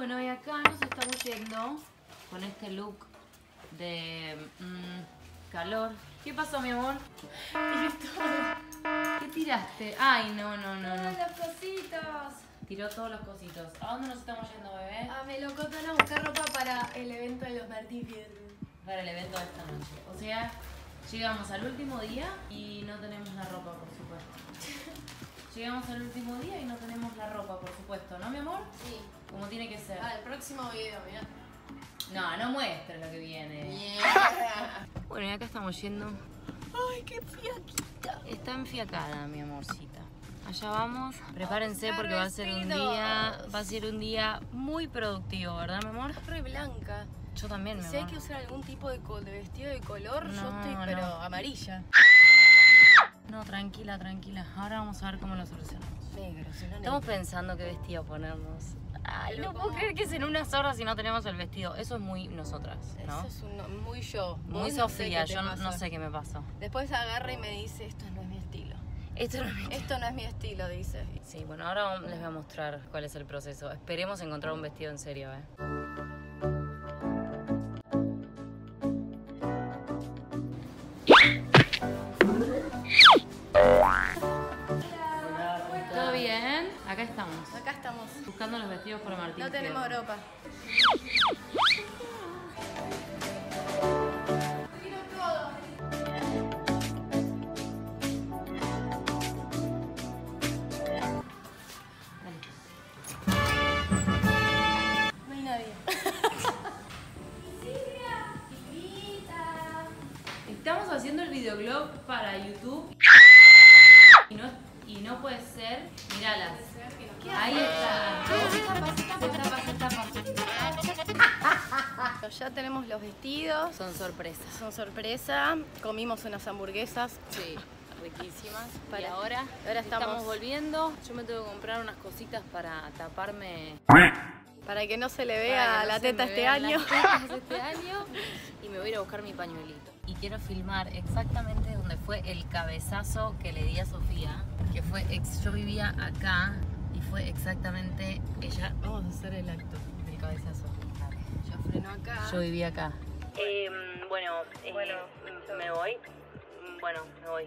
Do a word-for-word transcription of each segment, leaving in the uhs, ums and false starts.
Bueno, y acá nos estamos yendo con este look de mmm, calor. ¿Qué pasó, mi amor? ¿Qué tiraste? Ay, no, no, no, no. Todos los cositos. Tiró todos los cositos. ¿A dónde nos estamos yendo, bebé? A Melocotón a buscar ropa para el evento de los Martín Fierro. Para el evento de esta noche. O sea, llegamos al último día y no tenemos la ropa, por supuesto. Llegamos al último día y no tenemos la ropa, por supuesto, ¿no, mi amor? Sí. Como tiene que ser. Ah, el próximo video, mirá. No, no muestres lo que viene. Yeah. Bueno, y acá estamos yendo. Ay, qué fiaquita. Está enfiacada, mi amorcita. Allá vamos. Prepárense Oscar porque va a ser un vestidos. día, va a ser un día muy productivo, ¿verdad, mi amor? Re blanca. Yo también, mi Si hay amor. que usar algún tipo de, de vestido de color, No, yo estoy, no. pero amarilla. No, tranquila, tranquila. Ahora vamos a ver cómo lo solucionamos. Negro, si no Estamos negro. pensando qué vestido ponernos. Ay, Pero no puedo ¿cómo? creer que es en unas horas y no tenemos el vestido. Eso es muy nosotras, ¿no? Eso es un, muy yo. Muy Vos no sé Sofía, qué te yo no, pasa. no sé qué me pasó. Después agarra y me dice, esto no es mi estilo. Esto no es mi- Esto no es mi estilo, dice. Sí, bueno, ahora les voy a mostrar cuál es el proceso. Esperemos encontrar un vestido en serio, ¿eh? ¿Todo bien? Acá estamos, Acá estamos. buscando los vestidos para Martín. No tenemos Fierro. ropa. Tiro todo. No hay nadie. Estamos haciendo el videoblog para YouTube y no, y no puede ser. Míralas. Ahí está. Se tapa, se tapa. Ya tenemos los vestidos. Son sorpresas. Son sorpresa. Comimos unas hamburguesas. Sí, riquísimas. Para- y ahora, ahora estamos- volviendo. Yo me tengo que comprar unas cositas para taparme. Para que no se le para vea que no la se teta me este vean año. las tetas este año. Y me voy a ir a buscar mi pañuelito. Y quiero filmar exactamente donde fue el cabezazo que le di a Sofía. Que fue, ex, yo vivía acá y fue exactamente ella. Vamos a hacer el acto del cabezazo. Yo freno acá. Yo vivía acá. Eh, bueno, eh, Bueno, me voy. Bueno, me voy.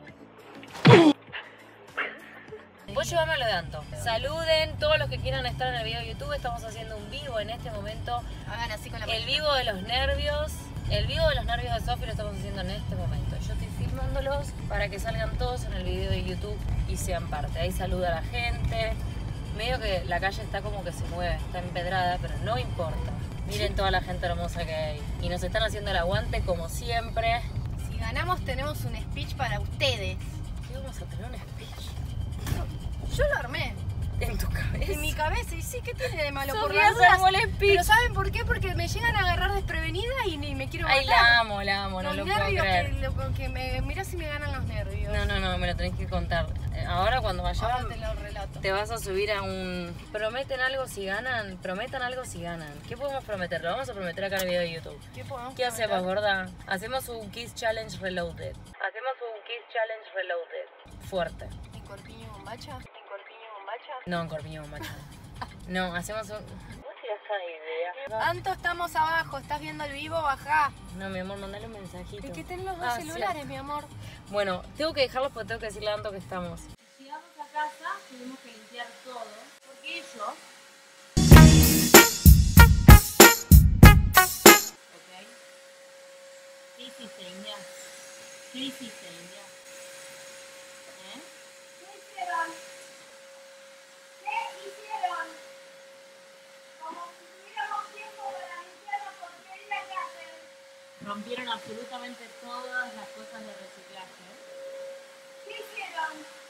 Vos llévame a lo de Anto. Saluden todos los que quieran estar en el video de YouTube. Estamos haciendo un vivo en este momento. Hagan así con la El manito. vivo de los nervios. El vivo de los nervios de Sofi lo estamos haciendo en este momento. Yo estoy filmándolos para que salgan todos en el video de YouTube y sean parte. Ahí saluda a la gente. Medio que la calle está como que se mueve, está empedrada, pero no importa. Miren toda la gente hermosa que hay. Y nos están haciendo el aguante como siempre. Si ganamos tenemos un speech para ustedes. ¿Qué vamos a tener un speech? Yo lo armé. En tu cabeza. En mi cabeza. Y sí, ¿qué tiene de malo? Por Sofía, las dudas. armó el speech. Pero ¿saben por qué? Porque me llegan a agarrar desprevenida y ni me quiero matar. Ay, la amo, la amo, no Los lo puedo nervios creer. que, lo, que me... Mirá si me ganan los nervios. No, no, no, me lo tenés que contar. Eh, Ahora cuando vayamos Ahora te lo relato. te vas a subir a un... Prometen algo si ganan, prometan algo si ganan. ¿Qué podemos prometer? Lo vamos a prometer acá en el video de YouTube. ¿Qué podemos ¿Qué hacemos, prometer? gorda? Hacemos un Kiss Challenge Reloaded. Hacemos un Kiss Challenge Reloaded. Fuerte. ¿En corpiño bombacha? ¿En corpiño bombacha? No, en Corpiño Macho. No, hacemos un... ¿Vos tirás esa idea? Anto, estamos abajo. ¿Estás viendo el vivo? Bajá. No, mi amor, mandale un mensajito. Es que tenés los dos Ah, celulares, sí. mi amor. Bueno, tengo que dejarlos porque tengo que decirle a Anto que estamos. Llegamos a casa, tenemos que limpiar todo. Porque ellos... Ok. ¿Qué hiciste, India? ¿Qué hiciste, India? ¿Eh? ¿Qué hicieron? ¿Qué hicieron? Como si tuviéramos tiempo para limpiar la porquería que hacen. Rompieron absolutamente todas las cosas de reciclaje. ¿Qué hicieron?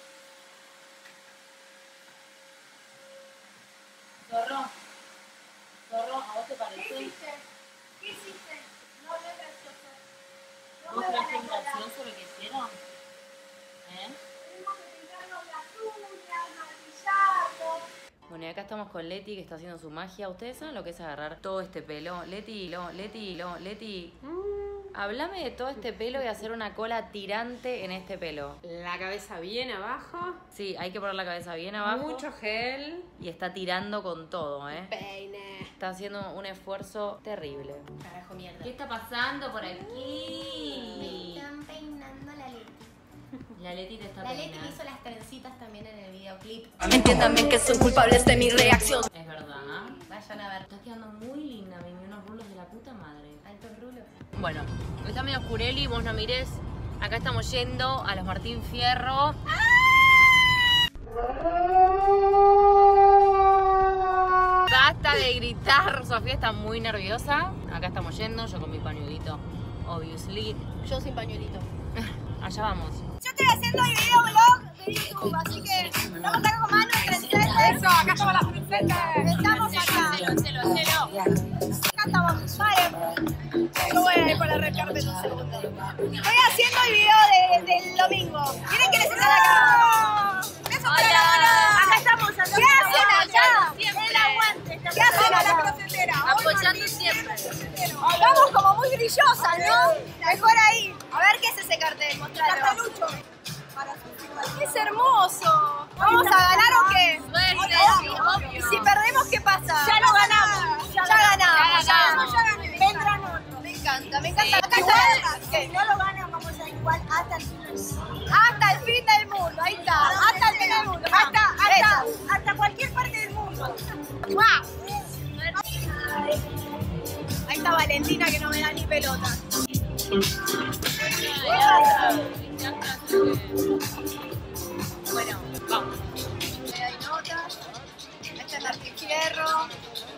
Zorro, Zorro, ¿a vos te ¿Qué parece? hiciste? ¿Qué hiciste? No me gracioso. No ¿Vos me van crees a que es cobrar. gracioso lo que hicieron? ¿Eh? Tenemos que pintarnos las uñas, maquillarnos. Bueno, y acá estamos con Leti que está haciendo su magia. Ustedes saben lo que es agarrar todo este pelo. Leti, lo, Leti, lo, Leti. Háblame de todo este pelo y hacer una cola tirante en este pelo. La cabeza bien abajo. Sí, hay que poner la cabeza bien abajo. Mucho gel. Y está tirando con todo, ¿eh? Peine. Está haciendo un esfuerzo terrible. Carajo, mierda. ¿Qué está pasando por Me aquí? están peinando la Leti. La Leti te está La Leti peinando. hizo las trencitas también en el videoclip. Entiéndanme que son culpables de mi reacción. Es verdad. Vayan a ver. Estás quedando muy linda, Mimi. Unos rulos de la puta madre. Altos rulos. Bueno, está medio oscureli, vos no mires. Acá estamos yendo a los Martín Fierro. Basta de gritar, Sofía está muy nerviosa. Acá estamos yendo, yo con mi pañuelito, obviously. Yo sin pañuelito. Allá vamos. Yo estoy haciendo el video blog de YouTube, así que estamos acá con Manu, Princesas. Eso, acá estamos las princesas. Estamos acá. Hacelo, hacelo, hacelo. Acá estamos. Vale. Yo voy a ir por la red carpet un segundo. Estoy haciendo el video de, del domingo. ¿Quieren que les estén acá? Besos para la mano. Acá estamos. ¿Qué hacen allá? El aguante. ¿Qué hacen a la crosetera? Apoyando siempre. Vamos como muy brillosas, ¿no? Mejor ahí. A ver qué es ese cartel. Mostralo. Cartelucho. Es hermoso. ¿Vamos a ganar o qué? ¿Y si perdemos qué pasa? Ya lo ganamos. Ya, ganamos. Ya ganamos. Ya gané. Vendrán otros. Me encanta, me encanta. Acá está. Si no lo ganan, vamos a igual hasta el fin del mundo. Hasta el fin del mundo. Ahí está. Hasta el fin del mundo. Hasta, hasta, hasta cualquier parte del mundo. ¡Guau! Ahí está Valentina que no me da ni pelota. Bueno, vamos. Ahí hay notas. Ahí está el Martín Fierro.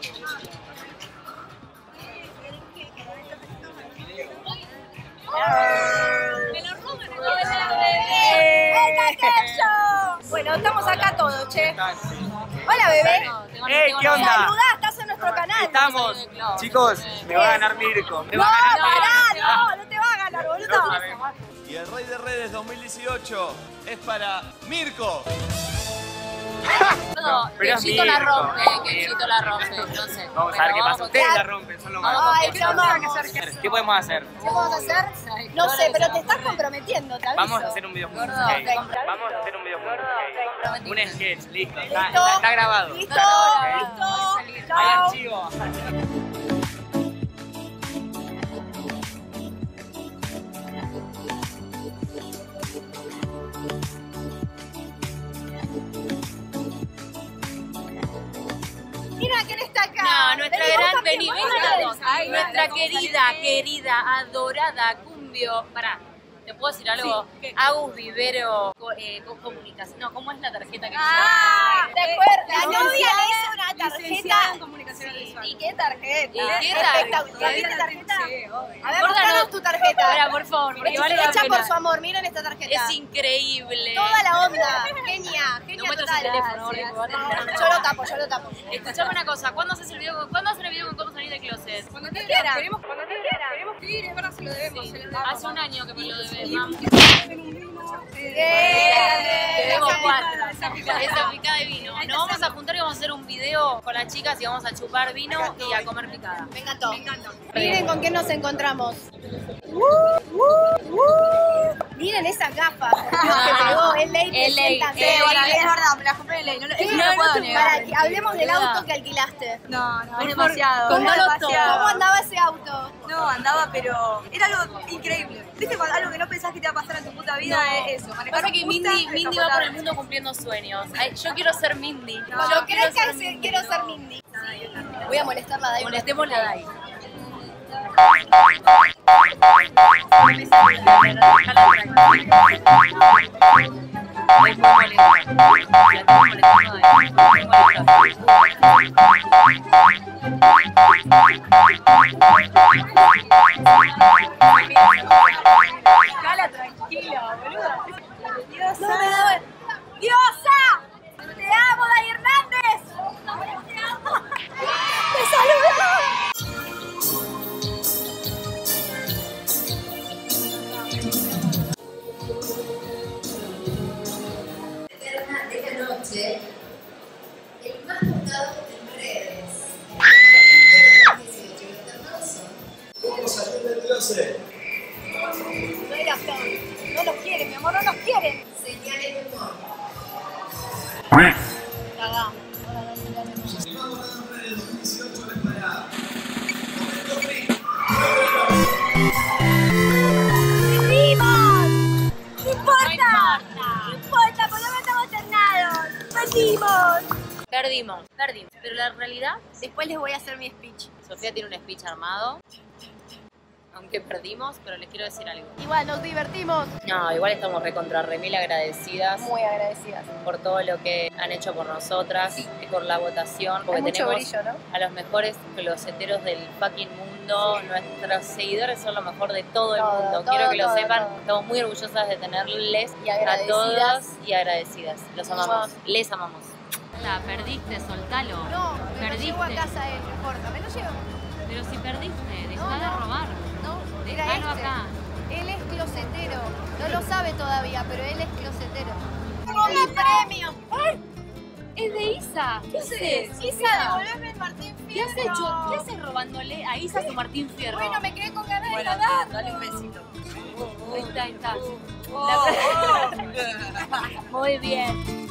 Bueno, estamos acá todos, che. Hola, bebé. ¡Eh, qué onda! Saludá, estás en nuestro canal. Estamos, chicos, me va a ganar Mirko. Me No, va a ganar pará, no, no te va a ganar, boludo. Y el Rey de Redes dos mil dieciocho es para Mirko. No, pero es Chito la Mirko. rompe, que Chito la rompe, no sé. Vamos a ver qué pasa. Ustedes la rompen, son los malos. Ay, pero vamos. ¿Qué podemos hacer? ¿Qué vamos a hacer? No sé, pero te estás comprometiendo, te aviso. Vamos a hacer un video juntos. Gordo, ok. te Vamos a hacer un video juntos. ok. Un sketch, listo. Está, ¿Listo? está- está grabado. ¿Listo? grabado. ¿Listo? Hay Chao. archivo. Mira quién está acá. No, nuestra Vení, vos gran, también, vení, vos vení también. todos. Nuestra querida, querida, adorada Cumbio. Pará, ¿te puedo decir algo? Agus Vivero, co- eh, con comunicación. No, ¿cómo es la tarjeta que Ah, ¿te acuerdas? La Licenciada- novia le hizo una tarjeta. licenciada en comunicación Sí, visual. ¿y qué tarjeta? ¿Y qué Espectacular. ¿Viste tarjeta? Sí, obvio. A ver, Gorda, mostranos no. tu tarjeta. Pará, por favor, porque Es vale la hecha pena. por su amor, miren esta tarjeta. Es increíble. Toda la onda. Genia, No genia muestres total. el teléfono, porque me va a terminar. Yo lo tapo, yo lo tapo. Escuchame una cosa, ¿cuándo haces el video? con- ¿Cuándo hacen el video con cómo salir del closet? Cuando te quiera. queremos, cuando te quieras. Queremos ir, es verdad, se lo debemos. Se lo debemos. Hace un año que me lo debes, mam. En un vino, eh, Te debo esa cuatro. picada, esa picada. Esa picada de vino. Nos vamos a juntar y vamos a hacer un video con las chicas y vamos a chupar vino y a comer picada. Me encantó. Me encanta. Miren con quién nos encontramos. Uh, uh, uh. Miren esas gafas. Dios, que pegó. El ley El ley, presenta. el ley. Es verdad. me la compré en ley. No, Sí, eso no lo puedo negar. Para que hablemos del auto que alquilaste. No, no, Por es favor, demasiado. ¿Cómo, es contalo demasiado. ¿Cómo andaba ese auto? No, andaba, pero era algo increíble. ¿Viste cuando algo que no pensás que te va a pasar en tu puta vida es eso? Manejar Pasa un que Mustang Mindy, Mindy va por el descapotable. mundo cumpliendo sueños. Ay, yo quiero ser Mindy. Yo Yo creo que ser se- quiero ser Mindy. Voy a molestarla de ahí. Molestemos la Dai. Cala tranquila, boluda. No me da- ¡Diosa! ¡Te amo, Dai Hernández! ¡Te saludo! Eterna de la noche, el más votado en redes. dieciocho, los internados son ¿Cómo salir del closet? Perdimos, perdimos. Pero la realidad, Después les voy a hacer mi speech. Sofía tiene un speech armado. Aunque perdimos, pero les quiero decir algo. Igual, nos divertimos. No, igual estamos recontra remil agradecidas Muy agradecidas. por todo lo que han hecho por nosotras, y por la votación, porque Hay mucho tenemos brillo, ¿no? a los mejores closeteros del fucking mundo. Nuestros seguidores son lo mejor de todo el Todo, mundo. todo, Quiero que lo todo, sepan. todo. Estamos muy orgullosas de tenerles Y a agradecidas. todos y agradecidas. Los amamos. Mua. Les amamos. Perdiste, soltalo. No, me lo Perdiste. llevo a casa él, no importa, me lo llevo. Pero si perdiste, No, no. robar. No, era Dejalo este. acá. Él es closetero. No lo sabe todavía, pero él es closetero. ¡Tengo mi premio! Es de Isa. ¿Qué haces? Isa, devolveme el Martín ¿Qué Fierro. has hecho? ¿Qué haces robándole a Isa su Martín Fierro? Bueno, me quedé con ganas de ganar. Dale un besito. Ahí está, ahí está. Oh, oh. Muy bien.